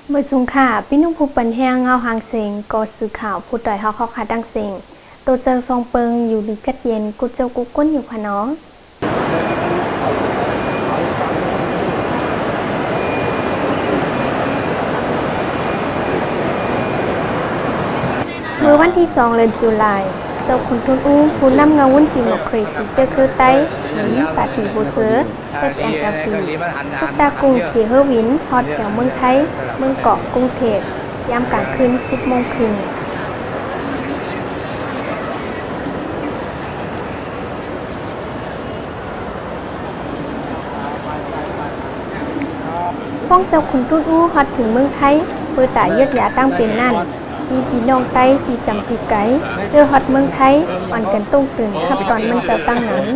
เมื่อสุงค่ะพี่นุ่งผู้ปันแหงเงาหางเสงก็สื่อข่าวผู้ต่อยเขาขาดังเสงตัวเจอซองเปิงอยู่ดีกัดเย็นกูเจ้ากูก้นอยู่พะน้องเมื่อวันที่2 เดือนตุลาคมเจ้าคุณทุนอู้ผู้นำเงาวุ่นจีโมครีซีเจอคือไต้หรือปาตีโบเซอร์ SNLP พุตตากรุงเคเฮอร์วินฮอตแถวเมืองไทยเมืองเกาะกรุงเทพยามกลางคืน 10 โมงครึ่งป้องเจ้าคุณตุ้นอู้ฮอตถึงเมืองไทยเพื่อตายยืดยาตั้งเป็นนั่นมีพี่น้องไต้ที่จำปีไก่เจอฮอตเมืองไทยอ่อนกันตุ้งตื่นทับตอนมันจะตั้งหนัง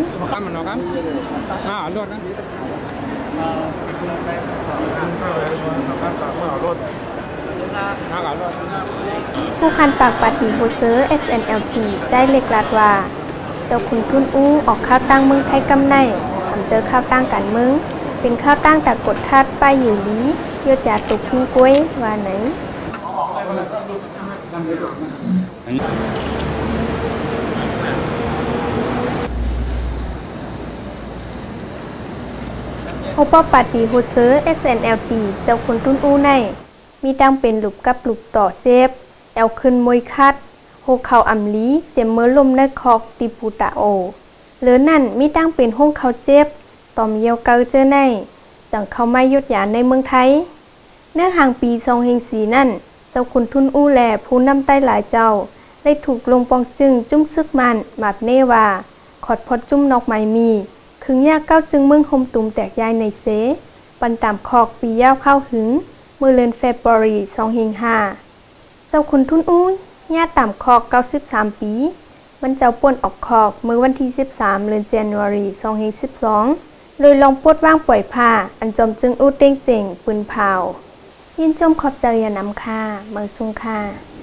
ผู้คันปากปาฏิโฮเซอร์ SNLP ได้เล็กลาดว่าเจ้าคุณทุนอู้ออกข้าวตั้งเมืองไทยกำในทำเจอข้าวตั้งกันเมืองเป็นข้าวตั้งจากกดทัดป้ายอยู่ลีเยอะจากตุกทิ้งกล้วยว่าไหนโอปปาฏิโฮเซอร์ SNLP เจ้าคุณทุนอู้ในมีตั้งเป็นหลุบกับหลุบต่อเจ็บแอลขึ้นมวยคัดโฮเขาอ่ำลีเจ็บเมื่อลมในคอกติปูตาโอหรือนั่นมีตั้งเป็นห้องเขาเจ็บต่อมเยียวเกาเจอในจังเขาไม่ยุดหยาในเมืองไทยเนื้อห่างปี2004นั่นเจ้าคุณทุนอู้แลผู้นำใต้หลายเจ้าได้ถูกลงปองจึงจุ้มซึกมันหมาดเนวาขอดพอดจุ้มนอกไม้มีคึงยากเก้าจึงเมืองโฮมตุ่มแตกยายในเสปันตามคอกปียาวเข้าหึงเมื่อเดือนเฟบรุรี2005เจ้าคุณทุนอู้ญาติตามคอก93ปีมันเจ้าป่วนออกคอกเมื่อวันที่13 เดือนธันวาคม2012เลยลองปวดว่างปล่อยผ้าอันจอมจึงอู้เต้งเต่งปืนเผายินจมขอบใจอย่านำค่าเมืองซุงค่า